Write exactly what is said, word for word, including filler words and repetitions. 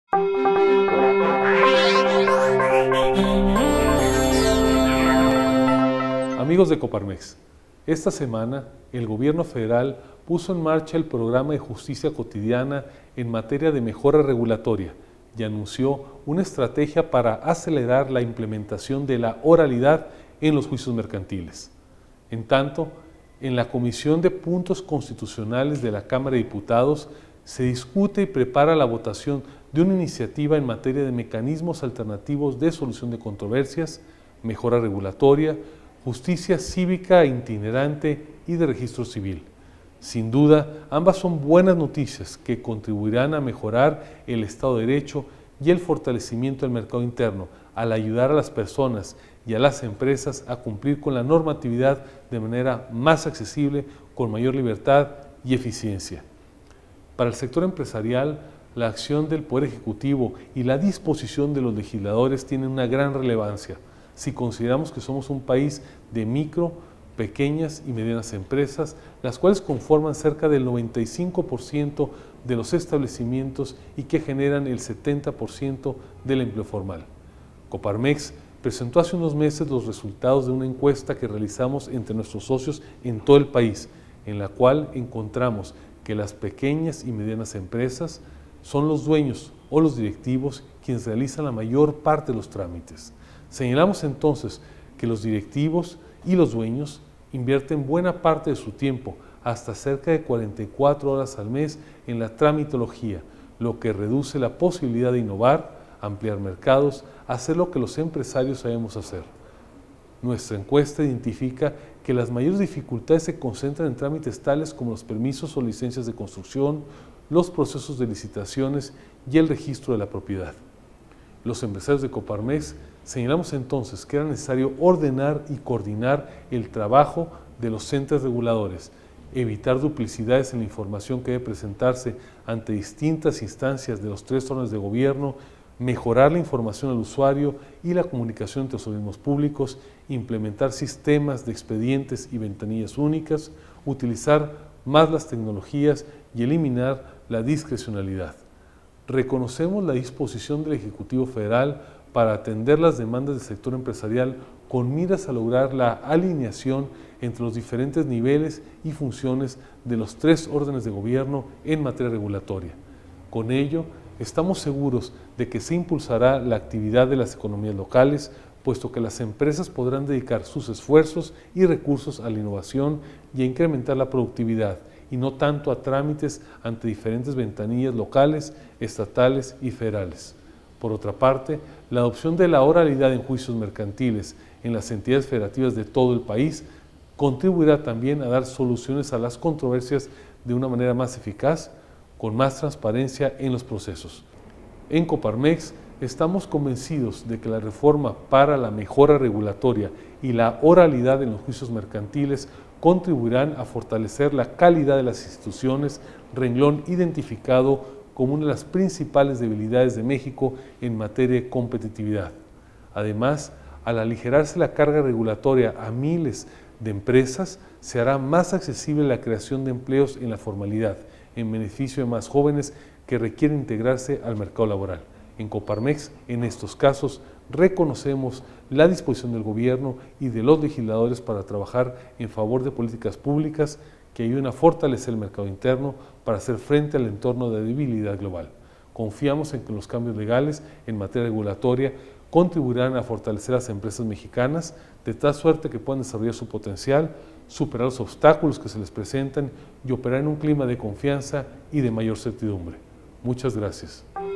Amigos de Coparmex, esta semana el gobierno federal puso en marcha el programa de justicia cotidiana en materia de mejora regulatoria y anunció una estrategia para acelerar la implementación de la oralidad en los juicios mercantiles. En tanto, en la Comisión de Puntos Constitucionales de la Cámara de Diputados se discute y prepara la votación de una iniciativa en materia de mecanismos alternativos de solución de controversias, mejora regulatoria, justicia cívica itinerante y de registro civil. Sin duda, ambas son buenas noticias que contribuirán a mejorar el Estado de Derecho y el fortalecimiento del mercado interno, al ayudar a las personas y a las empresas a cumplir con la normatividad de manera más accesible, con mayor libertad y eficiencia. Para el sector empresarial, la acción del Poder Ejecutivo y la disposición de los legisladores tienen una gran relevancia si consideramos que somos un país de micro, pequeñas y medianas empresas, las cuales conforman cerca del noventa y cinco por ciento de los establecimientos y que generan el setenta por ciento del empleo formal. Coparmex presentó hace unos meses los resultados de una encuesta que realizamos entre nuestros socios en todo el país, en la cual encontramos que las pequeñas y medianas empresas son los dueños o los directivos quienes realizan la mayor parte de los trámites. Señalamos entonces que los directivos y los dueños invierten buena parte de su tiempo, hasta cerca de cuarenta y cuatro horas al mes, en la tramitología, lo que reduce la posibilidad de innovar, ampliar mercados, hacer lo que los empresarios sabemos hacer. Nuestra encuesta identifica que las mayores dificultades se concentran en trámites tales como los permisos o licencias de construcción, los procesos de licitaciones y el registro de la propiedad. Los empresarios de Coparmex señalamos entonces que era necesario ordenar y coordinar el trabajo de los entes reguladores, evitar duplicidades en la información que debe presentarse ante distintas instancias de los tres órdenes de gobierno, mejorar la información al usuario y la comunicación entre los organismos públicos, implementar sistemas de expedientes y ventanillas únicas, utilizar más las tecnologías y eliminar la discrecionalidad. Reconocemos la disposición del Ejecutivo Federal para atender las demandas del sector empresarial con miras a lograr la alineación entre los diferentes niveles y funciones de los tres órdenes de gobierno en materia regulatoria. Con ello, estamos seguros de que se impulsará la actividad de las economías locales, puesto que las empresas podrán dedicar sus esfuerzos y recursos a la innovación y a incrementar la productividad, y no tanto a trámites ante diferentes ventanillas locales, estatales y federales. Por otra parte, la adopción de la oralidad en juicios mercantiles en las entidades federativas de todo el país contribuirá también a dar soluciones a las controversias de una manera más eficaz, con más transparencia en los procesos. En Coparmex estamos convencidos de que la reforma para la mejora regulatoria y la oralidad en los juicios mercantiles contribuirán a fortalecer la calidad de las instituciones, renglón identificado como una de las principales debilidades de México en materia de competitividad. Además, al aligerarse la carga regulatoria a miles de empresas, se hará más accesible la creación de empleos en la formalidad, en beneficio de más jóvenes que requieren integrarse al mercado laboral. En Coparmex, en estos casos, reconocemos la disposición del gobierno y de los legisladores para trabajar en favor de políticas públicas que ayuden a fortalecer el mercado interno para hacer frente al entorno de debilidad global. Confiamos en que los cambios legales en materia regulatoria contribuirán a fortalecer a las empresas mexicanas de tal suerte que puedan desarrollar su potencial, superar los obstáculos que se les presentan y operar en un clima de confianza y de mayor certidumbre. Muchas gracias.